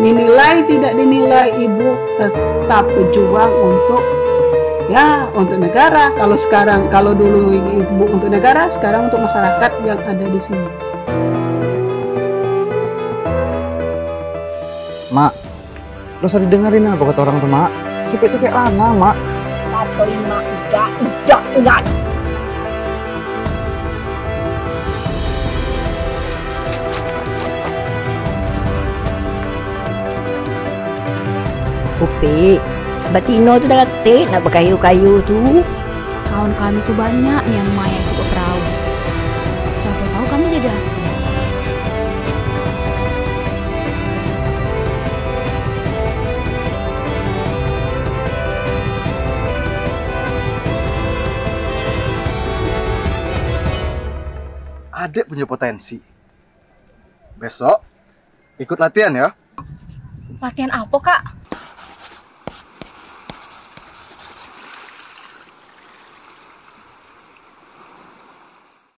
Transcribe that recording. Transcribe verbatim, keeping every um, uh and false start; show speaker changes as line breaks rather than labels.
dinilai tidak dinilai, ibu tetap berjuang untuk ya untuk negara. Kalau sekarang, kalau dulu ibu untuk negara, sekarang untuk masyarakat yang ada di sini.
Mak, lo usah didengerin apa kata orang tuh, Mak. Supaya itu kayak lama, Mak.
Atau lima ida ida enggak. Upi, Batino tuh udah letih nak berkayu-kayu tuh.
Kawan kami tuh banyak yang main ikut ke perahu. Siapa tahu kami jadi apa?
Adek punya potensi. Besok ikut latihan ya.
Latihan apa, Kak?